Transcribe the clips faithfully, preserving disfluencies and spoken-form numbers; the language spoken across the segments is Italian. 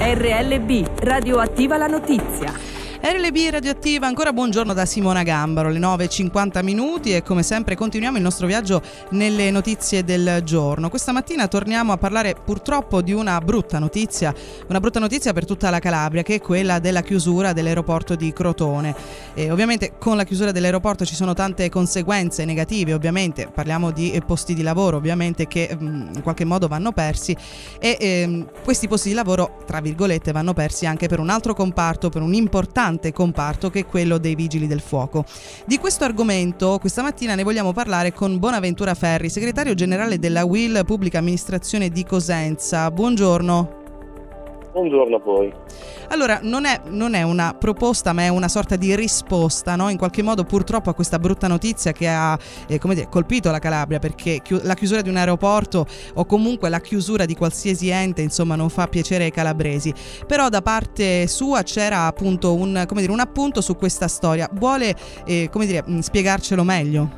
R L B, radioattiva la notizia. R L B Radioattiva, ancora buongiorno da Simona Gambaro, le nove e cinquanta minuti e come sempre continuiamo il nostro viaggio nelle notizie del giorno. Questa mattina torniamo a parlare purtroppo di una brutta notizia, una brutta notizia per tutta la Calabria, che è quella della chiusura dell'aeroporto di Crotone. E ovviamente con la chiusura dell'aeroporto ci sono tante conseguenze negative, ovviamente parliamo di posti di lavoro ovviamente che mh, in qualche modo vanno persi e ehm, questi posti di lavoro tra virgolette vanno persi anche per un altro comparto, per un importante comparto che è quello dei vigili del fuoco. Di questo argomento questa mattina ne vogliamo parlare con Bonaventura Ferri, segretario generale della U I L Pubblica Amministrazione di Cosenza. Buongiorno. Buongiorno a voi. Allora, non è, non è una proposta, ma è una sorta di risposta, no? In qualche modo purtroppo a questa brutta notizia che ha eh, come dire, colpito la Calabria, perché chi- la chiusura di un aeroporto o comunque la chiusura di qualsiasi ente, insomma, non fa piacere ai calabresi. Però da parte sua c'era appunto un, come dire, un appunto su questa storia. Vuole eh, come dire, spiegarcelo meglio?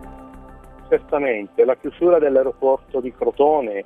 Certamente, la chiusura dell'aeroporto di Crotone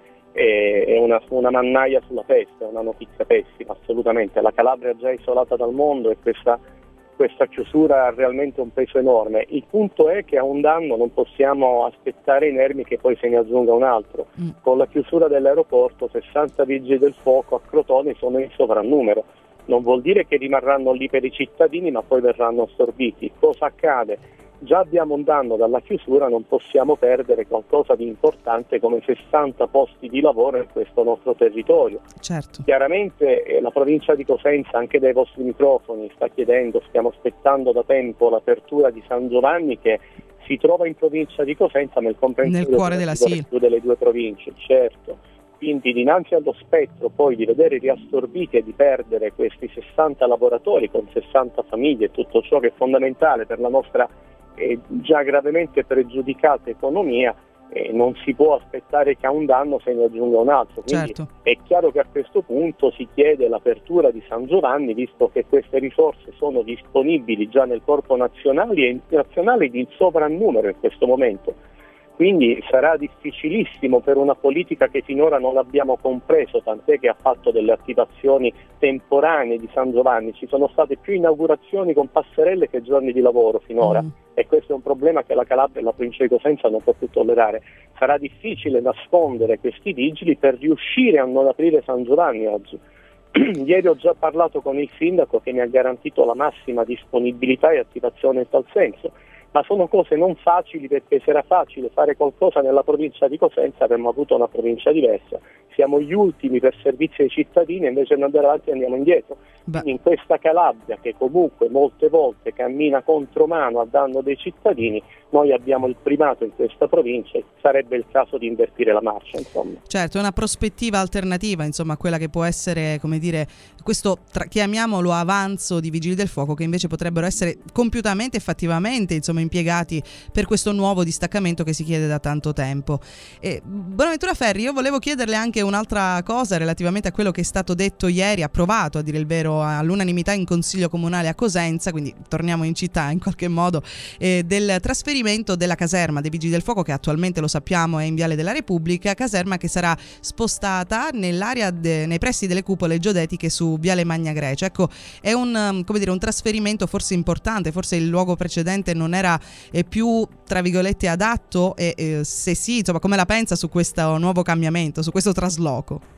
è una, una mannaia sulla testa, è una notizia pessima, assolutamente. La Calabria è già isolata dal mondo e questa, questa chiusura ha realmente un peso enorme. Il punto è che a un danno non possiamo aspettare inermi che poi se ne aggiunga un altro. Mm. Con la chiusura dell'aeroporto sessanta vigili del fuoco a Crotone sono in sovrannumero. Non vuol dire che rimarranno lì per i cittadini, ma poi verranno assorbiti. Cosa accade? Già abbiamo un danno dalla chiusura, non possiamo perdere qualcosa di importante come sessanta posti di lavoro in questo nostro territorio. Certo. Chiaramente eh, la provincia di Cosenza, anche dai vostri microfoni, sta chiedendo, stiamo aspettando da tempo l'apertura di San Giovanni, che si trova in provincia di Cosenza nel comprensivo nel cuore della S I L delle due province, certo. Quindi dinanzi allo spettro poi di vedere riassorbiti e di perdere questi sessanta lavoratori con sessanta famiglie e tutto ciò che è fondamentale per la nostra eh, già gravemente pregiudicata economia, eh, non si può aspettare che a un danno se ne aggiunga un altro. Quindi certo. È chiaro che a questo punto si chiede l'apertura di San Giovanni, visto che queste risorse sono disponibili già nel corpo nazionale e internazionale di sovrannumero in questo momento. Quindi sarà difficilissimo per una politica che finora non abbiamo compreso, tant'è che ha fatto delle attivazioni temporanee di San Giovanni. Ci sono state più inaugurazioni con passerelle che giorni di lavoro finora, mm. e questo è un problema che la Calabria e la provincia di Cosenza non può più tollerare. Sarà difficile nascondere questi vigili per riuscire a non aprire San Giovanni oggi. Ieri ho già parlato con il sindaco che mi ha garantito la massima disponibilità e attivazione in tal senso. Ma sono cose non facili, perché se era facile fare qualcosa nella provincia di Cosenza avremmo avuto una provincia diversa. Siamo gli ultimi per servizi ai cittadini e invece di andare avanti andiamo indietro. Quindi in questa Calabria, che comunque molte volte cammina contromano a danno dei cittadini, noi abbiamo il primato in questa provincia e sarebbe il caso di invertire la marcia, insomma. Certo, è una prospettiva alternativa, insomma, a quella che può essere, come dire, questo tra, chiamiamolo avanzo di vigili del fuoco, che invece potrebbero essere compiutamente e fattivamente, insomma, impiegati per questo nuovo distaccamento che si chiede da tanto tempo. E, Bonaventura Ferri, io volevo chiederle anche un'altra cosa relativamente a quello che è stato detto ieri, approvato a dire il vero all'unanimità in Consiglio Comunale a Cosenza, quindi torniamo in città in qualche modo, eh, del trasferimento della caserma dei Vigili del Fuoco, che attualmente lo sappiamo è in Viale della Repubblica, caserma che sarà spostata nell'area de, nei pressi delle cupole geodetiche su Viale Magna Grecia. Ecco, è un, come dire, un trasferimento forse importante, forse il luogo precedente non era eh, più, tra virgolette, adatto, e eh, se sì, insomma, come la pensa su questo nuovo cambiamento, su questo trasloco?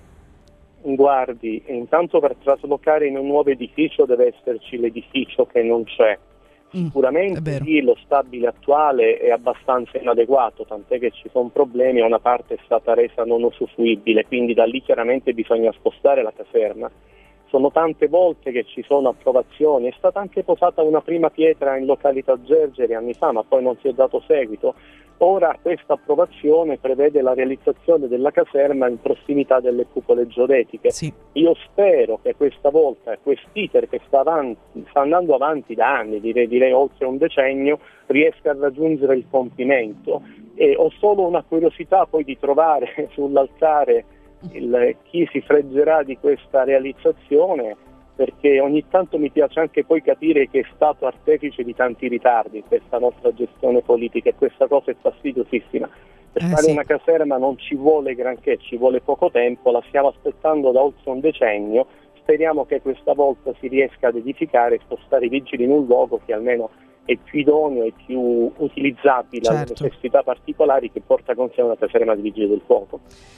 Guardi, intanto per traslocare in un nuovo edificio deve esserci l'edificio che non c'è. Sicuramente mm, sì, lo stabile attuale è abbastanza inadeguato, tant'è che ci sono problemi e una parte è stata resa non usufruibile, quindi da lì chiaramente bisogna spostare la caserma. Sono tante volte che ci sono approvazioni, è stata anche posata una prima pietra in località Gergeri anni fa, ma poi non si è dato seguito. Ora questa approvazione prevede la realizzazione della caserma in prossimità delle cupole geodetiche. Sì. Io spero che questa volta quest'iter che sta, avanti, sta andando avanti da anni, direi, direi oltre un decennio, riesca a raggiungere il compimento. E ho solo una curiosità poi di trovare sull'altare il, chi si freggerà di questa realizzazione, perché ogni tanto mi piace anche poi capire che è stato artefice di tanti ritardi in questa nostra gestione politica, e questa cosa è fastidiosissima. Per eh, fare sì. una caserma non ci vuole granché, ci vuole poco tempo, la stiamo aspettando da oltre un decennio, speriamo che questa volta si riesca ad edificare e spostare i vigili in un luogo che almeno è più idoneo e più utilizzabile alle Certo. necessità particolari che porta con sé una caserma di vigili del fuoco.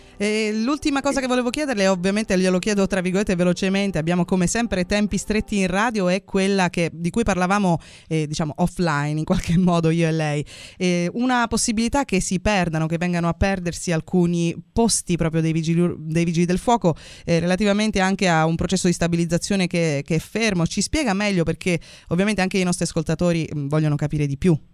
E l'ultima cosa che volevo chiederle, ovviamente glielo chiedo tra virgolette velocemente, abbiamo come sempre tempi stretti in radio, è quella che, di cui parlavamo eh, diciamo offline in qualche modo io e lei, eh, una possibilità che si perdano, che vengano a perdersi alcuni posti proprio dei vigili, dei vigili del fuoco eh, relativamente anche a un processo di stabilizzazione che, che è fermo. Ci spiega meglio, perché ovviamente anche i nostri ascoltatori mh, vogliono capire di più.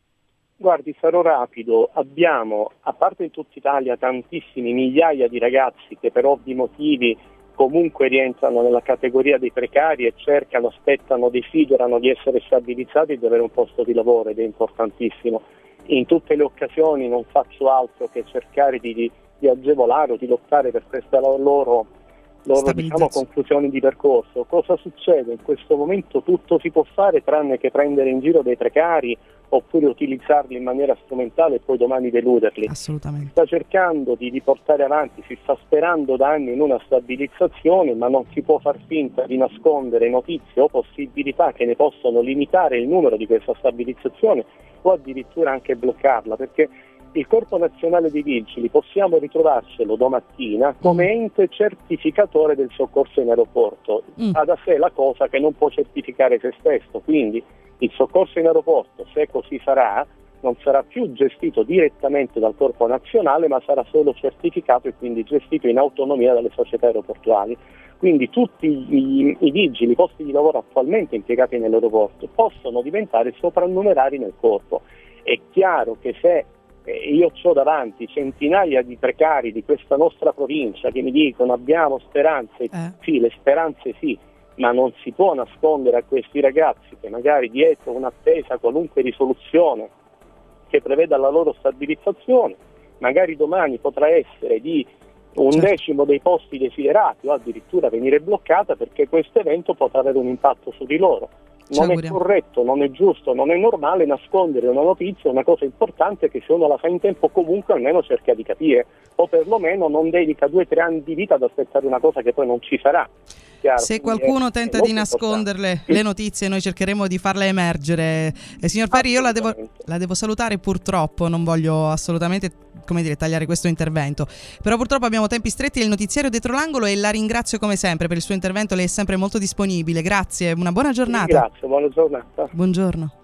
Guardi, sarò rapido, abbiamo, a parte in tutta Italia, tantissimi migliaia di ragazzi che per ovvi motivi comunque rientrano nella categoria dei precari e cercano, aspettano, desiderano di essere stabilizzati e di avere un posto di lavoro, ed è importantissimo. In tutte le occasioni non faccio altro che cercare di, di, di agevolare o di lottare per questa loro, loro diciamo, conclusioni di percorso. Cosa succede? In questo momento tutto si può fare tranne che prendere in giro dei precari oppure utilizzarli in maniera strumentale e poi domani deluderli. Assolutamente. Sta cercando di, di portare avanti, si sta sperando da anni in una stabilizzazione, ma non si può far finta di nascondere notizie o possibilità che ne possono limitare il numero di questa stabilizzazione o addirittura anche bloccarla, perché il Corpo Nazionale dei Vigili possiamo ritrovarcelo domattina come ente certificatore del soccorso in aeroporto. Mm. Ha da sé la cosa che non può certificare se stesso, quindi il soccorso in aeroporto, se così sarà, non sarà più gestito direttamente dal Corpo Nazionale, ma sarà solo certificato e quindi gestito in autonomia dalle società aeroportuali. Quindi tutti i, i vigili, i posti di lavoro attualmente impiegati nell'aeroporto possono diventare soprannumerari nel corpo. È chiaro che se eh, io ho davanti centinaia di precari di questa nostra provincia che mi dicono abbiamo speranze, Eh. sì, le speranze sì, ma non si può nascondere a questi ragazzi che magari dietro un'attesa qualunque risoluzione che preveda la loro stabilizzazione, magari domani potrà essere di un Certo. decimo dei posti desiderati o addirittura venire bloccata, perché questo evento potrà avere un impatto su di loro. Ci Non è auguriamo. corretto, non è giusto, non è normale nascondere una notizia, una cosa importante che se uno la fa in tempo comunque almeno cerca di capire, o perlomeno non dedica due o tre anni di vita ad aspettare una cosa che poi non ci sarà. Chiaro, Se quindi qualcuno è- tenta è di molto nasconderle importante. le notizie, noi cercheremo di farle emergere. Eh, signor Ferri, io la devo, Assolutamente. la devo salutare, purtroppo non voglio assolutamente, come dire, tagliare questo intervento, però purtroppo abbiamo tempi stretti del notiziario Dietro l'Angolo e la ringrazio come sempre per il suo intervento, lei è sempre molto disponibile. Grazie, una buona giornata. Grazie, buona giornata. Buongiorno.